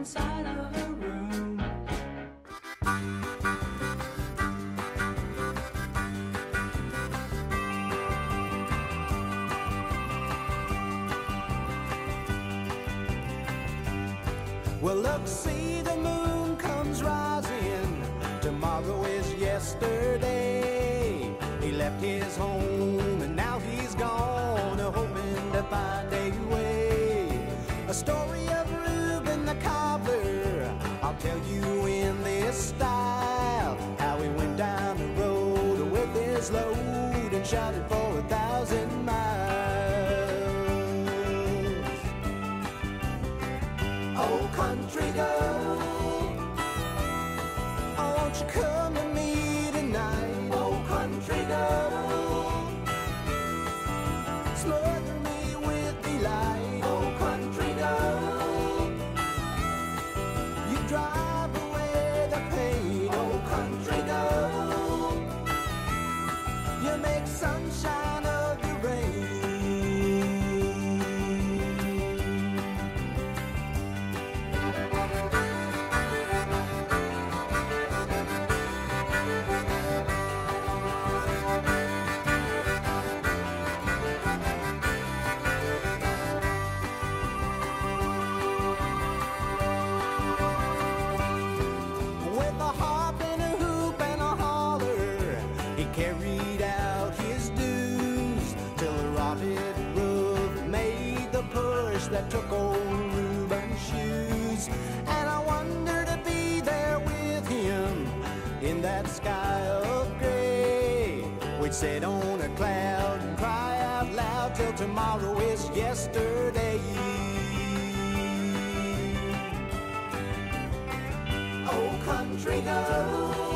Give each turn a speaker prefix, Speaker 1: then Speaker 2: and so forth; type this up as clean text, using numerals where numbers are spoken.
Speaker 1: inside of a room.
Speaker 2: Well, look, see, the moon comes rising. Tomorrow is yesterday. He left his home and now he's gone, hoping to find a way. A story of Reuben the cobbler, I'll tell you in this style. How he went down the road with his load and shouted for 1,000 miles. Oh, country girl, oh, won't you come to me tonight? Oh, country girl, smother me with delight. Oh, country girl, you drive away the pain. Oh, country girl, you make sunshine of the rain. With a harp and a hoop and a holler, he carried out his dues till a rotted roof made the push that took old Reuben's shoes. And I wonder to be there with him in that sky of gray. We'd sit on a cloud and cry out loud till tomorrow is yesterday. Oh, country girl,